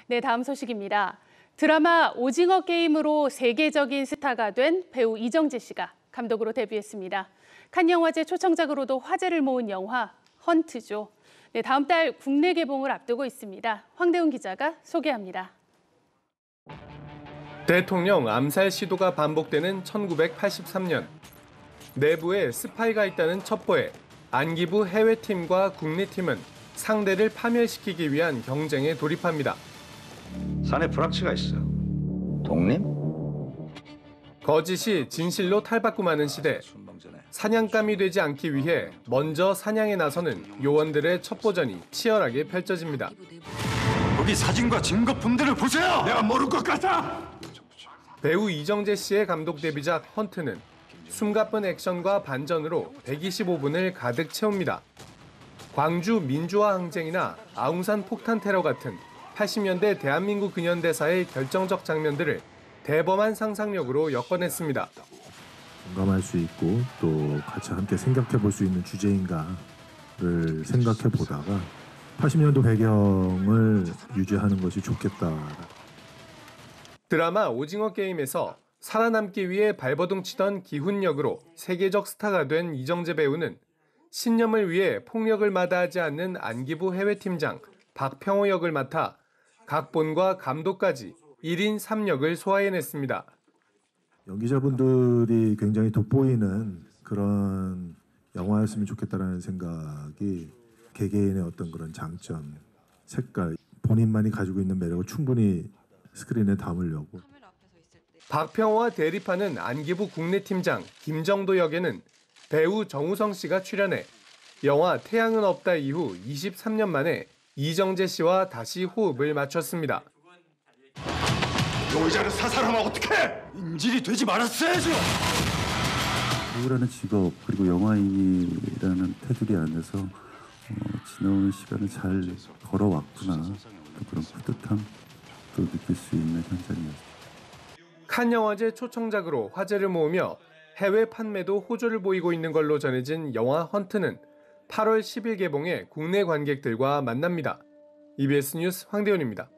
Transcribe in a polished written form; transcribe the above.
네, 다음 소식입니다. 드라마 오징어 게임으로 세계적인 스타가 된 배우 이정재 씨가 감독으로 데뷔했습니다. 칸 영화제 초청작으로도 화제를 모은 영화 헌트죠. 네, 다음 달 국내 개봉을 앞두고 있습니다. 황대훈 기자가 소개합니다. 대통령 암살 시도가 반복되는 1983년. 내부에 스파이가 있다는 첩보에 안기부 해외팀과 국내팀은 상대를 파멸시키기 위한 경쟁에 돌입합니다. 산에 불확치가 있어. 독립? 거짓이 진실로 탈바꿈하는 시대. 사냥감이 되지 않기 위해 먼저 사냥에 나서는 요원들의 첩보전이 치열하게 펼쳐집니다. 거기 사진과 증거 품들을 보세요. 내가 모를 것 같아. 배우 이정재 씨의 감독 데뷔작 헌트는 숨가쁜 액션과 반전으로 125분을 가득 채웁니다. 광주 민주화 항쟁이나 아웅산 폭탄 테러 같은 80년대 대한민국 근현대사의 결정적 장면들을 대범한 상상력으로 엮어냈습니다. 공감할 수 있고 또 같이 함께 생각해 볼 수 있는 주제인가를 생각해 보다가 80년도 배경을 유지하는 것이 좋겠다. 드라마 오징어 게임에서 살아남기 위해 발버둥 치던 기훈 역으로 세계적 스타가 된 이정재 배우는 신념을 위해 폭력을 마다하지 않는 안기부 해외팀장 박평호 역을 맡아 각본과 감독까지 1인 3역을 소화해냈습니다. 연기자분들이 굉장히 돋보이는 그런 영화였으면 좋겠다라는 생각이 개개인의 어떤 그런 장점, 색깔, 본인만이 가지고 있는 매력을 충분히 스크린에 담으려고. 박평호와 대립하는 안기부 국내팀장 김정도 역에는 배우 정우성 씨가 출연해 영화 태양은 없다 이후 23년 만에 이정재 씨와 다시 호흡을 맞췄습니다. 용의자를 사살하면 어떡해? 인질이 되지 말았어야죠. 배우라는 직업 그리고 영화인이라는 테두리 안에서 지나오는 시간을 잘 걸어왔구나. 또 그런 뿌듯함 또 느낄 수 있는 현장이었습니다. 칸 영화제 초청작으로 화제를 모으며 해외 판매도 호조를 보이고 있는 걸로 전해진 영화 헌트는 8월 10일 개봉해 국내 관객들과 만납니다. EBS 뉴스 황대훈입니다.